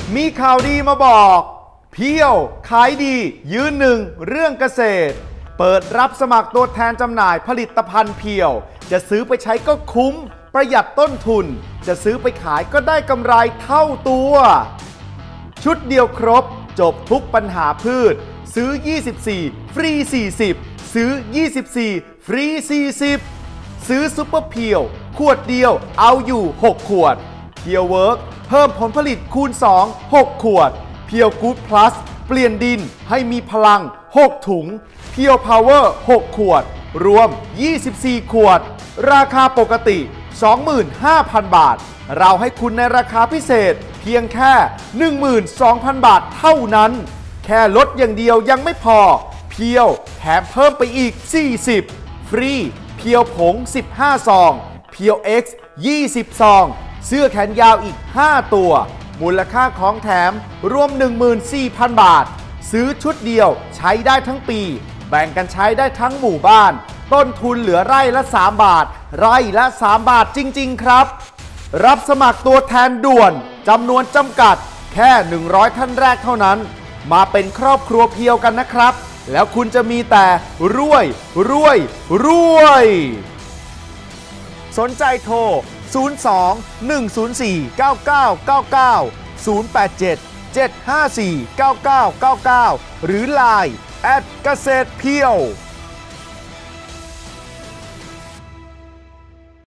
มีข่าวดีมาบอกเพียวขายดียืนหนึ่งเรื่องเกษตรเปิดรับสมัครตัวแทนจำหน่ายผลิตภัณฑ์เพียวจะซื้อไปใช้ก็คุ้มประหยัดต้นทุนจะซื้อไปขายก็ได้กำไรเท่าตัวชุดเดียวครบจบทุกปัญหาพืชซื้อ24ฟรี40ซื้อ24ฟรี40ซื้อซุปเปอร์เพียวขวดเดียวเอาอยู่6ขวดเพียวเวิร์กเพิ่มผลผลิตคูณ2 6ขวดเพียวกู๊ดพลัสเปลี่ยนดินให้มีพลัง6ถุงเพียวพาวเวอร์6ขวดรวม24ขวดราคาปกติ 25,000 บาทเราให้คุณในราคาพิเศษเพียงแค่ 12,000 บาทเท่านั้นแค่ลดอย่างเดียวยังไม่พอเพียวแถมเพิ่มไปอีก40ฟรีเพียวผง15ซองเพียว X 20ซองเสื้อแขนยาวอีก5ตัวมูลค่าของแถมรวม 14,000 บาทซื้อชุดเดียวใช้ได้ทั้งปีแบ่งกันใช้ได้ทั้งหมู่บ้านต้นทุนเหลือไร่ละ3 บาทไร่ละ3 บาทจริงๆครับรับสมัครตัวแทนด่วนจำนวนจำกัดแค่100ท่านแรกเท่านั้นมาเป็นครอบครัวเพียวกันนะครับแล้วคุณจะมีแต่รวยรวยรวยสนใจโทร02-104-9999 087-754-9999 หรือ LINE เกษตรเพียว